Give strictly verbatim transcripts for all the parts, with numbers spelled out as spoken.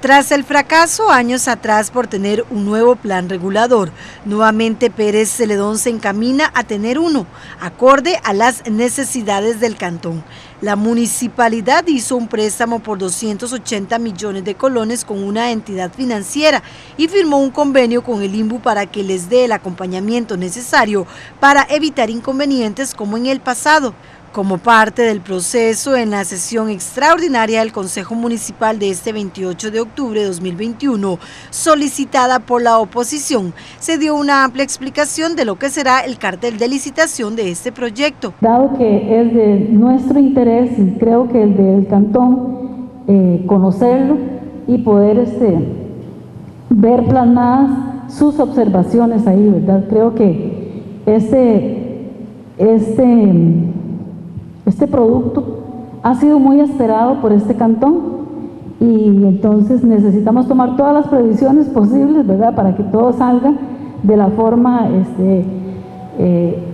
Tras el fracaso años atrás por tener un nuevo plan regulador, nuevamente Pérez Celedón se encamina a tener uno, acorde a las necesidades del cantón. La municipalidad hizo un préstamo por doscientos ochenta millones de colones con una entidad financiera y firmó un convenio con el INBU para que les dé el acompañamiento necesario para evitar inconvenientes como en el pasado. Como parte del proceso, en la sesión extraordinaria del Consejo Municipal de este veintiocho de octubre de dos mil veintiuno, solicitada por la oposición, se dio una amplia explicación de lo que será el cartel de licitación de este proyecto. Dado que es de nuestro interés, y creo que el del cantón, eh, conocerlo y poder este, ver plasmadas sus observaciones ahí, ¿verdad? Creo que este... este Este producto ha sido muy esperado por este cantón y entonces necesitamos tomar todas las previsiones posibles, ¿verdad?, para que todo salga de la forma este, eh,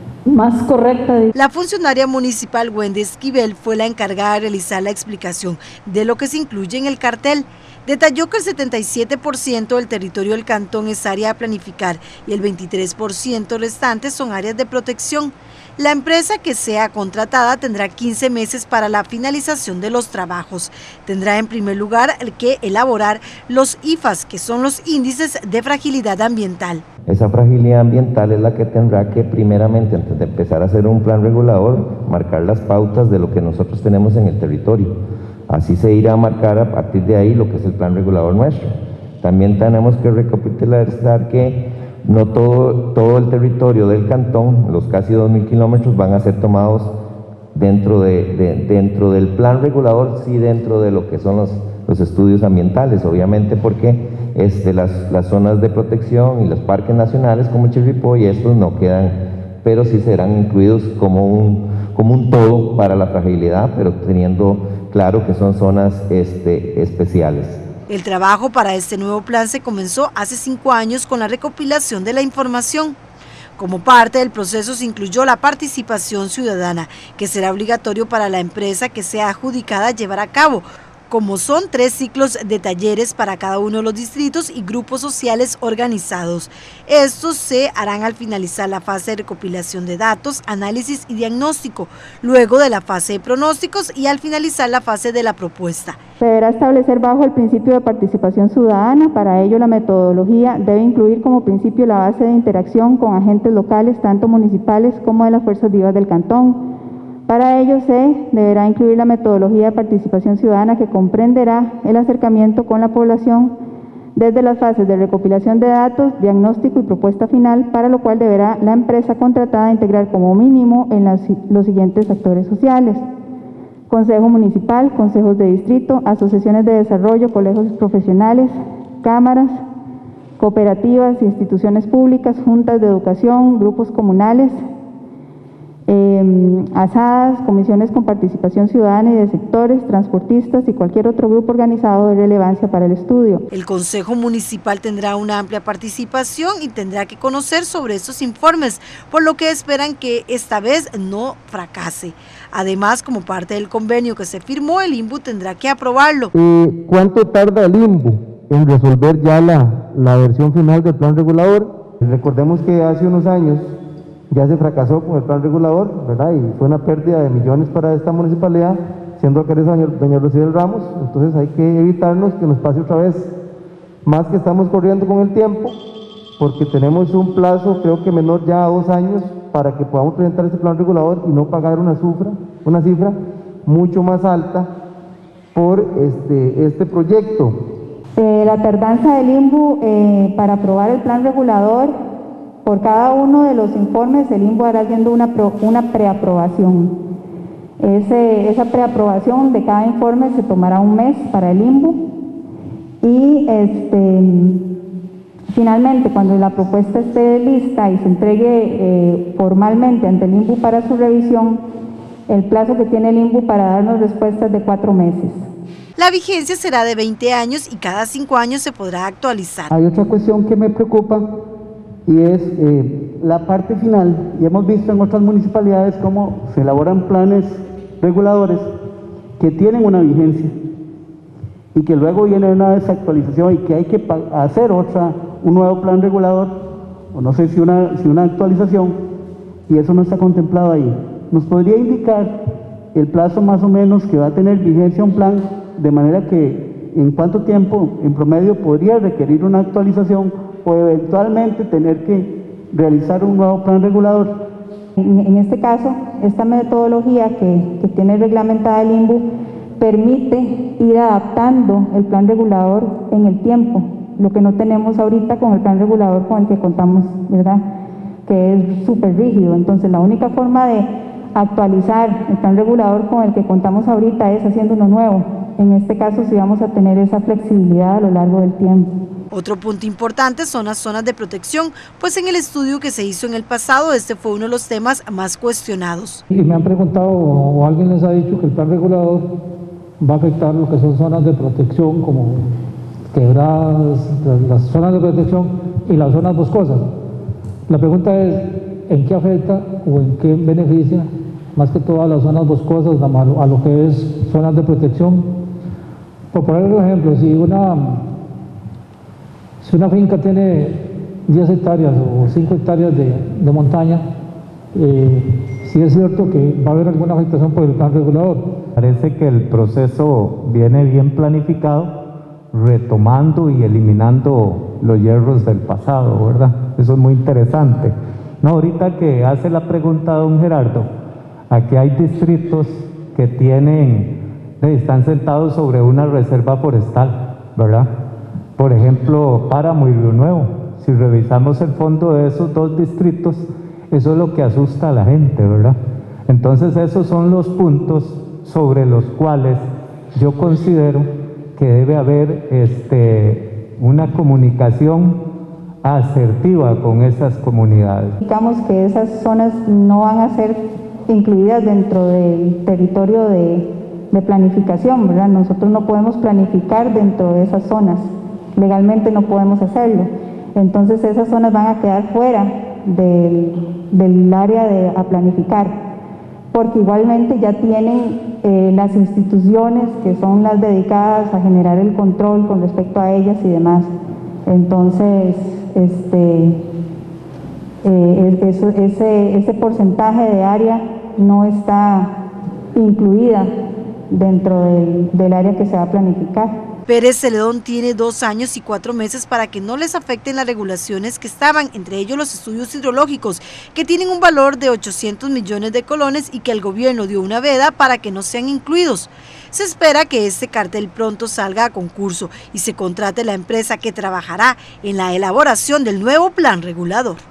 más correcta. La funcionaria municipal Wendy Esquivel fue la encargada de realizar la explicación de lo que se incluye en el cartel. Detalló que el setenta y siete por ciento del territorio del cantón es área a planificar y el veintitrés por ciento restante son áreas de protección. La empresa que sea contratada tendrá quince meses para la finalización de los trabajos. Tendrá en primer lugar que elaborar los I F As, que son los índices de fragilidad ambiental. Esa fragilidad ambiental es la que tendrá que primeramente, antes de empezar a hacer un plan regulador, marcar las pautas de lo que nosotros tenemos en el territorio. Así se irá a marcar a partir de ahí lo que es el plan regulador nuestro. También tenemos que recapitular que no todo, todo el territorio del cantón, los casi dos mil kilómetros, van a ser tomados dentro, de, de, dentro del plan regulador, sí dentro de lo que son los, los estudios ambientales, obviamente porque este, las, las zonas de protección y los parques nacionales como Chirripó y estos no quedan, pero sí serán incluidos como un, como un todo para la fragilidad, pero teniendo claro que son zonas este, especiales. El trabajo para este nuevo plan se comenzó hace cinco años con la recopilación de la información. Como parte del proceso se incluyó la participación ciudadana, que será obligatorio para la empresa que sea adjudicada a llevar a cabo, como son tres ciclos de talleres para cada uno de los distritos y grupos sociales organizados. Estos se harán al finalizar la fase de recopilación de datos, análisis y diagnóstico, luego de la fase de pronósticos y al finalizar la fase de la propuesta. Se deberá establecer bajo el principio de participación ciudadana. Para ello, la metodología debe incluir como principio la base de interacción con agentes locales, tanto municipales como de las fuerzas vivas del cantón. Para ello se deberá incluir la metodología de participación ciudadana que comprenderá el acercamiento con la población desde las fases de recopilación de datos, diagnóstico y propuesta final, para lo cual deberá la empresa contratada integrar como mínimo en las, los siguientes actores sociales: Consejo Municipal, Consejos de Distrito, Asociaciones de Desarrollo, Colegios Profesionales, Cámaras, Cooperativas, Instituciones Públicas, Juntas de Educación, Grupos Comunales, Eh, asadas, comisiones con participación ciudadana y de sectores, transportistas y cualquier otro grupo organizado de relevancia para el estudio. El Consejo Municipal tendrá una amplia participación y tendrá que conocer sobre estos informes, por lo que esperan que esta vez no fracase. Además, como parte del convenio que se firmó, el INBU tendrá que aprobarlo. Eh, ¿Cuánto tarda el INBU en resolver ya la, la versión final del plan regulador? Recordemos que hace unos años ya se fracasó con el plan regulador, ¿verdad? Y fue una pérdida de millones para esta municipalidad, siendo alcaldesa doña Rocibel Ramos. Entonces hay que evitarnos que nos pase otra vez, más que estamos corriendo con el tiempo, porque tenemos un plazo, creo que menor ya a dos años, para que podamos presentar este plan regulador y no pagar una cifra, una cifra mucho más alta por este, este proyecto. Eh, la tardanza del INBU eh, para aprobar el plan regulador: por cada uno de los informes, el INBU hará haciendo una, pro, una preaprobación. Ese, esa preaprobación de cada informe se tomará un mes para el INBU y este, finalmente, cuando la propuesta esté lista y se entregue eh, formalmente ante el INBU para su revisión, el plazo que tiene el INBU para darnos respuestas de cuatro meses. La vigencia será de veinte años y cada cinco años se podrá actualizar. Hay otra cuestión que me preocupa, y es eh, la parte final, y hemos visto en otras municipalidades cómo se elaboran planes reguladores que tienen una vigencia y que luego viene una desactualización y que hay que hacer otra, un nuevo plan regulador, o no sé si una, si una actualización, y eso no está contemplado ahí. ¿Nos podría indicar el plazo más o menos que va a tener vigencia un plan, de manera que en cuánto tiempo en promedio podría requerir una actualización o eventualmente tener que realizar un nuevo plan regulador? En, en este caso, esta metodología que, que tiene reglamentada el I N B U permite ir adaptando el plan regulador en el tiempo, lo que no tenemos ahorita con el plan regulador con el que contamos, ¿verdad?, que es súper rígido. Entonces, la única forma de actualizar el plan regulador con el que contamos ahorita es haciendo uno nuevo. En este caso, sí vamos a tener esa flexibilidad a lo largo del tiempo. Otro punto importante son las zonas de protección, pues en el estudio que se hizo en el pasado, este fue uno de los temas más cuestionados. Y me han preguntado, o alguien les ha dicho, que el plan regulador va a afectar lo que son zonas de protección, como quebradas, las zonas de protección y las zonas boscosas. La pregunta es, ¿en qué afecta o en qué beneficia más que todo a las zonas boscosas, a lo que es zonas de protección? Por poner un ejemplo, si una, si una finca tiene diez hectáreas o cinco hectáreas de, de montaña, eh, sí es cierto que va a haber alguna afectación por el plan regulador. Parece que el proceso viene bien planificado, retomando y eliminando los hierros del pasado, ¿verdad? Eso es muy interesante. No, ahorita que hace la pregunta don Gerardo, aquí hay distritos que tienen, están sentados sobre una reserva forestal, ¿verdad? Por ejemplo, Páramo y Río Nuevo. Si revisamos el fondo de esos dos distritos, eso es lo que asusta a la gente, ¿verdad? Entonces, esos son los puntos sobre los cuales yo considero que debe haber este, una comunicación asertiva con esas comunidades. Digamos que esas zonas no van a ser incluidas dentro del territorio de, de planificación, ¿verdad? Nosotros no podemos planificar dentro de esas zonas, legalmente no podemos hacerlo. Entonces esas zonas van a quedar fuera del, del área de, a planificar, porque igualmente ya tienen eh, las instituciones que son las dedicadas a generar el control con respecto a ellas y demás. Entonces, este, eh, eso, ese, ese porcentaje de área no está incluida dentro del, del área que se va a planificar. Pérez Celedón tiene dos años y cuatro meses para que no les afecten las regulaciones que estaban, entre ellos los estudios hidrológicos, que tienen un valor de ochocientos millones de colones y que el gobierno dio una veda para que no sean incluidos. Se espera que este cartel pronto salga a concurso y se contrate la empresa que trabajará en la elaboración del nuevo plan regulador.